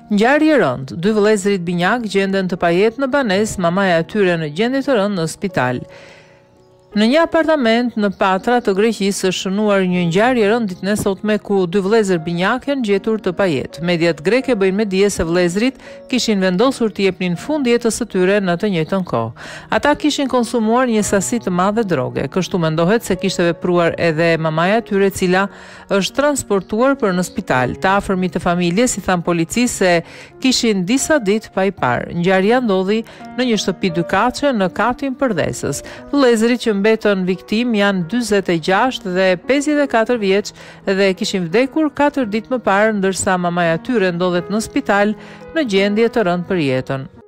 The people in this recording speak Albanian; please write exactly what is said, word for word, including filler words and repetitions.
Ngjarje e rëndë, dy vëllezërit Binjak gjenden të pajetë në banesë, mamaja e tyre në gjendje të rëndë në spital. Në një apartament në Patra të Greqisë është shënuar një ngjarje e rëndë ditën e sotme ku dy vëllezër Binjak janë gjetur të pajetë. Mediat greke bëjnë me dije se vëllezërit kishin vendosur të jepnin fund jetës së tyre në të njëjtën kohë. Ata kishin konsumuar një sasi të madhe droge. Kështu mendohet se kishte vepruar edhe mamaja e tyre, e cila është transportuar për në spital. Të afërmit të familjes i than policisë se kishin disa ditë pa i parë. Ngjarja ndodhi në një shtëpi dykaçe në katin Përdesës. Vëllezërit që mbetën viktim janë dyzet e gjashtë dhe pesëdhjetë e katër vjeç dhe kishin vdekur katër ditë më parë, ndërsa mamaja e tyre ndodhet në spital në gjendje të rëndë për jetën.